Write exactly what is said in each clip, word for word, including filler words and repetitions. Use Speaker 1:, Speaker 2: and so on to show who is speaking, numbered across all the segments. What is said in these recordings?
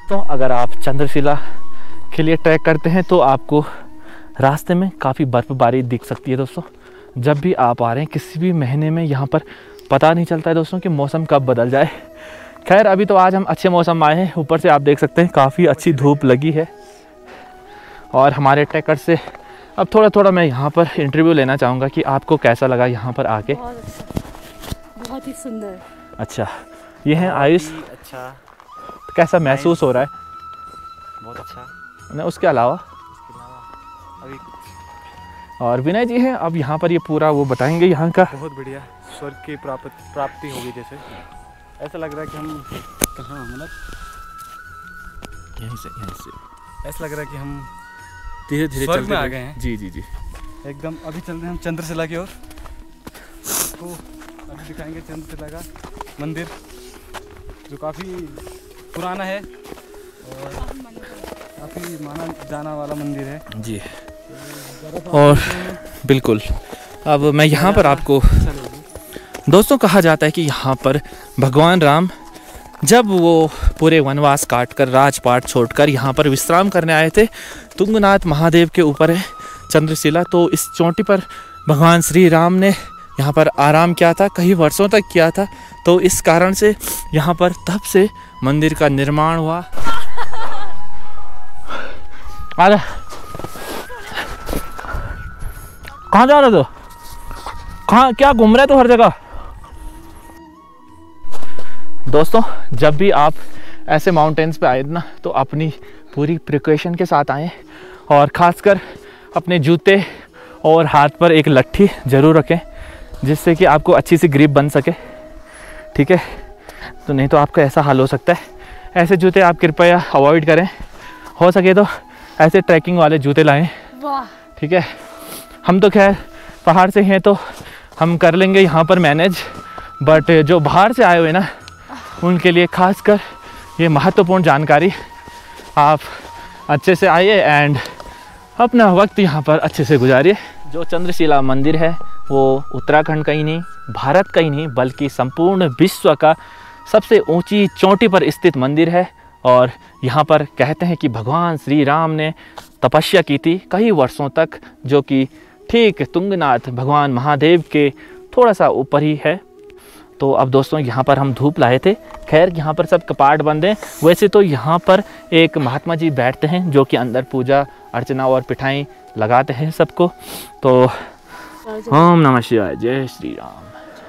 Speaker 1: तो अगर आप चंद्रशिला के लिए ट्रैक करते हैं तो आपको रास्ते में काफ़ी बर्फ़बारी दिख सकती है दोस्तों। जब भी आप आ रहे हैं किसी भी महीने में, यहाँ पर पता नहीं चलता है दोस्तों कि मौसम कब बदल जाए। खैर अभी तो आज हम अच्छे मौसम आए हैं। ऊपर से आप देख सकते हैं काफ़ी अच्छी धूप लगी है। और हमारे ट्रैकर से अब थोड़ा थोड़ा मैं यहाँ पर इंटरव्यू लेना चाहूँगा कि आपको कैसा लगा यहाँ पर आके।
Speaker 2: बहुत अच्छा, बहुत ही सुंदर।
Speaker 1: अच्छा, ये है आयुष।
Speaker 3: अच्छा,
Speaker 1: तो कैसा महसूस हो रहा है?
Speaker 3: बहुत अच्छा।
Speaker 1: ना उसके अलावा
Speaker 3: इसके अलावा अभी कुछ।
Speaker 1: और विनय जी हैं, अब यहाँ पर ये पूरा वो बताएंगे यहाँ का।
Speaker 3: बहुत बढ़िया, स्वर्ग की प्राप्त प्राप्ति होगी। जैसे ऐसा लग रहा है कि हम कहाँ, मतलब
Speaker 1: यहीं से यहीं से
Speaker 3: ऐसा लग रहा है कि हम
Speaker 1: धीरे धीरे
Speaker 3: स्वर्ग
Speaker 1: चलते
Speaker 3: में आ
Speaker 1: रहे।
Speaker 3: गए हैं।
Speaker 1: जी जी जी
Speaker 3: एकदम अभी चल रहे हैं हम चंद्रशिला की ओर। तो अभी दिखाएंगे चंद्रशिला का मंदिर, जो काफ़ी पुराना है और काफ़ी माना जाना वाला मंदिर है
Speaker 1: जी। और बिल्कुल, अब मैं यहाँ पर आपको दोस्तों, कहा जाता है कि यहाँ पर भगवान राम जब वो पूरे वनवास काट कर राजपाट छोड़कर यहाँ पर विश्राम करने आए थे, तुंगनाथ महादेव के ऊपर है चंद्रशिला। तो इस चोटी पर भगवान श्री राम ने यहाँ पर आराम किया था, कई वर्षों तक किया था। तो इस कारण से यहाँ पर तब से मंदिर का निर्माण हुआ। अरे कहाँ जा रहे थे? कहाँ क्या घूम रहे तो हर जगह? दोस्तों, जब भी आप ऐसे माउंटेन्स पे आए ना तो अपनी पूरी प्रिकॉशन के साथ आएँ, और ख़ासकर अपने जूते और हाथ पर एक लट्ठी ज़रूर रखें, जिससे कि आपको अच्छी सी ग्रिप बन सके। ठीक है, तो नहीं तो आपका ऐसा हाल हो सकता है। ऐसे जूते आप कृपया अवॉइड करें, हो सके तो ऐसे ट्रैकिंग वाले जूते लाएं। ठीक है, हम तो खैर पहाड़ से हैं तो हम कर लेंगे यहाँ पर मैनेज, बट जो बाहर से आए हुए ना उनके लिए खासकर ये महत्वपूर्ण जानकारी। आप अच्छे से आइए एंड अपना वक्त यहाँ पर अच्छे से गुजारिए। जो चंद्रशिला मंदिर है वो उत्तराखंड का ही नहीं, भारत का ही नहीं, बल्कि संपूर्ण विश्व का सबसे ऊंची चोटी पर स्थित मंदिर है। और यहाँ पर कहते हैं कि भगवान श्री राम ने तपस्या की थी कई वर्षों तक, जो कि ठीक तुंगनाथ भगवान महादेव के थोड़ा सा ऊपर ही है। तो अब दोस्तों यहाँ पर हम धूप लाए थे। खैर यहाँ पर सब कपाट बंद हैं। वैसे तो यहाँ पर एक महात्मा जी बैठते हैं जो कि अंदर पूजा अर्चना और पिठाई लगाते हैं सबको। तो ओम नमः शिवाय, जय श्री राम।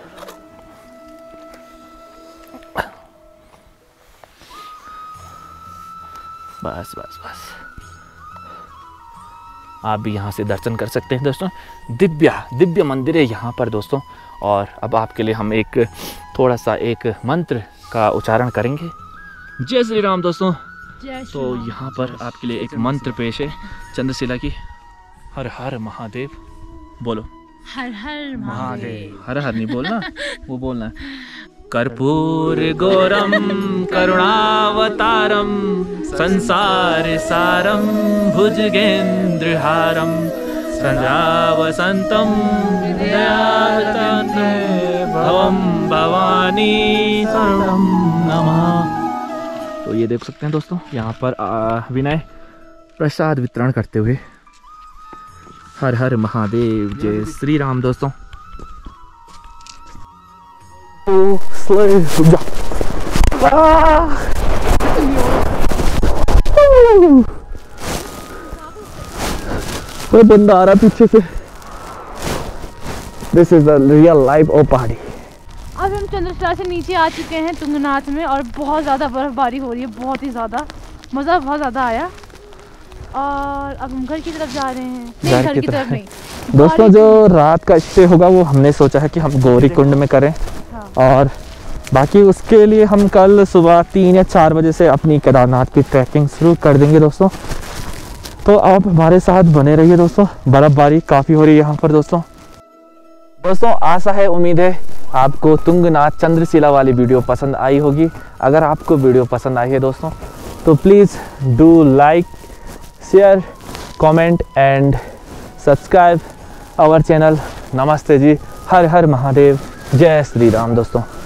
Speaker 1: बस बस बस आप भी यहाँ से दर्शन कर सकते हैं दोस्तों। दिव्य दिव्य मंदिर है यहाँ पर दोस्तों। और अब आपके लिए हम एक थोड़ा सा एक मंत्र का उच्चारण करेंगे। जय श्री राम दोस्तों। तो यहाँ पर आपके लिए एक मंत्र पेश है चंद्रशिला की। हर हर महादेव बोलो।
Speaker 2: हर हर महादेव।
Speaker 1: हर हर नहीं बोलना, वो बोलना कर्पूर गौरम करुणावतारम संसार सारम भुजगेंद्रहारम सदा वसंतम भवम भवानी शरणम नमः। तो ये देख सकते हैं दोस्तों, यहाँ पर विनय प्रसाद वितरण करते हुए। हर हर महादेव, जय श्री राम दोस्तों। कोई बंदा आ रहा पीछे से। This is the real life of पहाड़ी।
Speaker 2: अब हम चंद्रशिला से नीचे आ चुके हैं तुंगनाथ में, और बहुत ज़्यादा बर्फबारी हो रही है, बहुत ही ज़्यादा। मज़ा बहुत ज़्यादा आया। और अब हम घर की तरफ जा रहे हैं। नहीं, घर की तरफ नहीं
Speaker 1: दोस्तों। जो रात का स्टे होगा वो हमने सोचा है कि हम गौरी कुंड में करें। हाँ। और बाकी उसके लिए हम कल सुबह तीन या चार बजे से अपनी केदारनाथ की ट्रैकिंग शुरू कर देंगे दोस्तों। तो आप हमारे साथ बने रहिए दोस्तों। बर्फबारी काफ़ी हो रही है यहाँ पर दोस्तों। दोस्तों आशा है, उम्मीद है आपको तुंगनाथ चंद्रशिला वाली वीडियो पसंद आई होगी। अगर आपको वीडियो पसंद आई है दोस्तों तो please do like, share, comment and subscribe our channel. नमस्ते जी, हर हर महादेव, जय श्री राम दोस्तों।